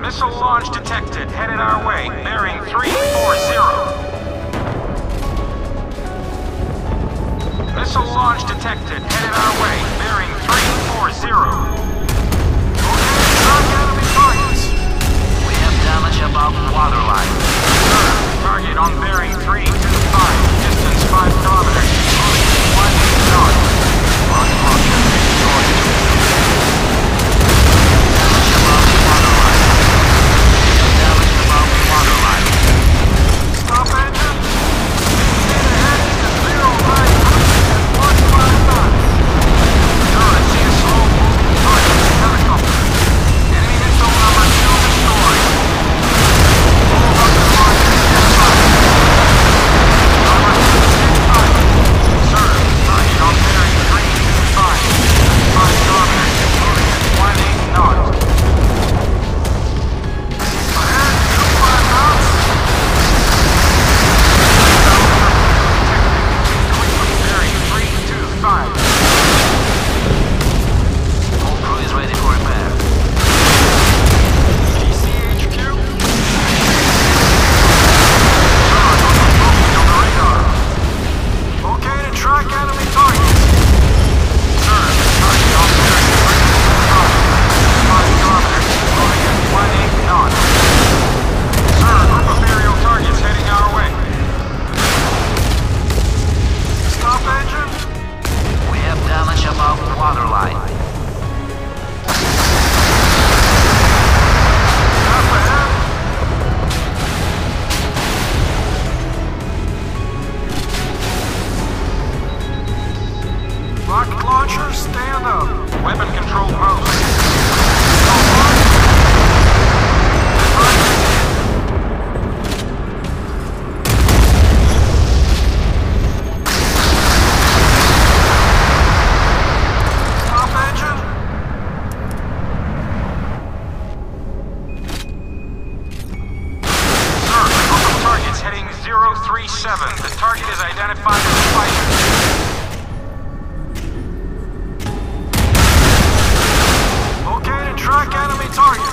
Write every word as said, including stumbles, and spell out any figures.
Missile launch detected. Headed our way. Bearing three four zero. Missile launch detected. Headed our way. Bearing three four zero. Okay, target enemy targets. We have damage above waterline. Sir, target on bearing three two five. Distance five kilometers. Moving at one knot. Rocket launcher destroyed. Damage above waterline. Damage above waterline. Stop engine. Maintain ahead to zero nine at one five knots. Sir, I see a slow moving target. Helicopter. Enemy missile number two destroyed. All rocket launchers stand by. Number two stand by. Sir, target on bearing three two five. five kilometers. Moving at one eight knots. Ahead, two five knots. Bearing three two five. All crew is ready for repair. G C H Q. Sir, I got some movement on the radar. Okay to track enemy targets. Sir, target on bearing three two five. five kilometers. Moving at one eight knots. Sir, group of aerial targets heading our way. Stop engine. We have damage above waterline. Up ahead. Rocket launcher, stand up. Weapon control post. Stop engine. Sir, a group of targets heading zero three seven. The target is identified as fighter. Okay to track enemy targets.